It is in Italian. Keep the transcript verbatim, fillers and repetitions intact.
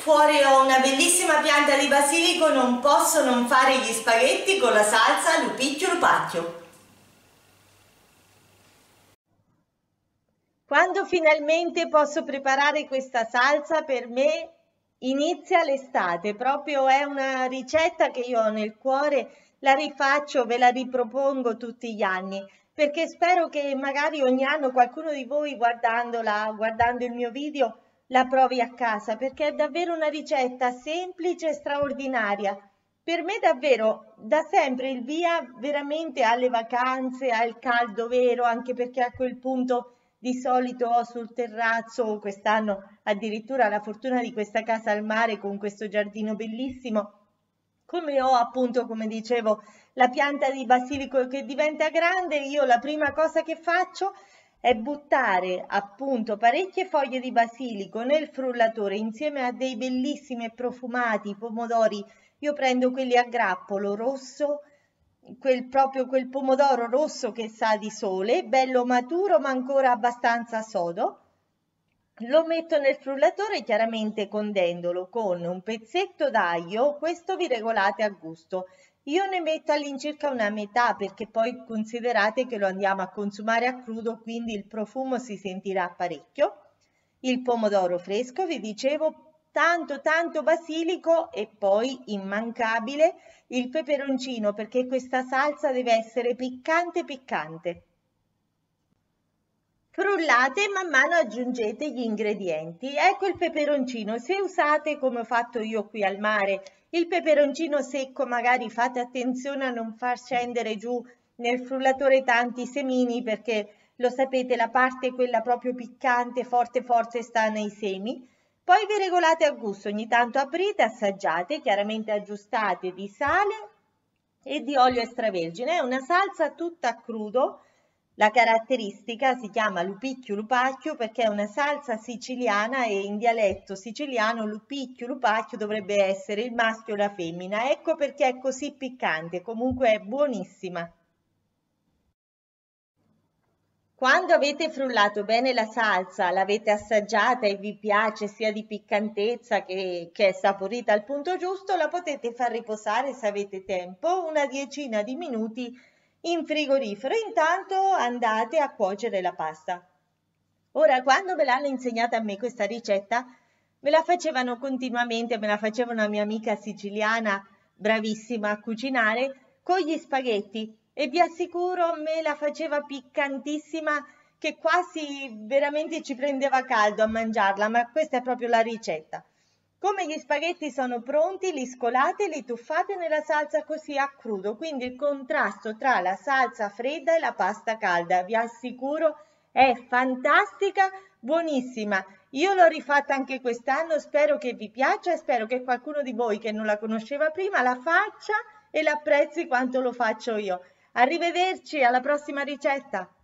fuori ho una bellissima pianta di basilico, non posso non fare gli spaghetti con la salsa lupicchio lupacchio. Quando finalmente posso preparare questa salsa, per me inizia l'estate, proprio è una ricetta che io ho nel cuore, la rifaccio, ve la ripropongo tutti gli anni, perché spero che magari ogni anno qualcuno di voi guardandola, guardando il mio video, la provi a casa, perché è davvero una ricetta semplice e straordinaria. Per me davvero dà sempre il via veramente alle vacanze, al caldo vero, anche perché a quel punto di solito ho sul terrazzo, quest'anno addirittura la fortuna di questa casa al mare con questo giardino bellissimo, come ho appunto, come dicevo, la pianta di basilico che diventa grande, io la prima cosa che faccio è buttare appunto parecchie foglie di basilico nel frullatore insieme a dei bellissimi e profumati pomodori. Io prendo quelli a grappolo rosso, quel proprio quel pomodoro rosso che sa di sole, bello maturo ma ancora abbastanza sodo. Lo metto nel frullatore chiaramente condendolo con un pezzetto d'aglio, questo vi regolate a gusto. Io ne metto all'incirca una metà perché poi considerate che lo andiamo a consumare a crudo, quindi il profumo si sentirà parecchio. Il pomodoro fresco, vi dicevo, tanto tanto basilico e poi immancabile il peperoncino perché questa salsa deve essere piccante piccante. Frullate e man mano aggiungete gli ingredienti. Ecco il peperoncino, se usate come ho fatto io qui al mare, il peperoncino secco, magari fate attenzione a non far scendere giù nel frullatore tanti semini perché lo sapete la parte quella proprio piccante, forte forte sta nei semi. Poi vi regolate a gusto, ogni tanto aprite, assaggiate, chiaramente aggiustate di sale e di olio extravergine. È una salsa tutta a crudo. La caratteristica si chiama lupicchio lupacchio perché è una salsa siciliana e in dialetto siciliano lupicchio lupacchio dovrebbe essere il maschio e la femmina. Ecco perché è così piccante, comunque è buonissima. Quando avete frullato bene la salsa, l'avete assaggiata e vi piace sia di piccantezza che, che è saporita al punto giusto, la potete far riposare se avete tempo una decina di minuti in frigorifero. Intanto andate a cuocere la pasta. Ora, quando me l'hanno insegnata a me questa ricetta, me la facevano continuamente, me la faceva una mia amica siciliana bravissima a cucinare con gli spaghetti e vi assicuro me la faceva piccantissima che quasi veramente ci prendeva caldo a mangiarla, ma questa è proprio la ricetta. Come gli spaghetti sono pronti, li scolate e li tuffate nella salsa così a crudo, quindi il contrasto tra la salsa fredda e la pasta calda, vi assicuro, è fantastica, buonissima. Io l'ho rifatta anche quest'anno, spero che vi piaccia e spero che qualcuno di voi che non la conosceva prima la faccia e l'apprezzi quanto lo faccio io. Arrivederci, alla prossima ricetta!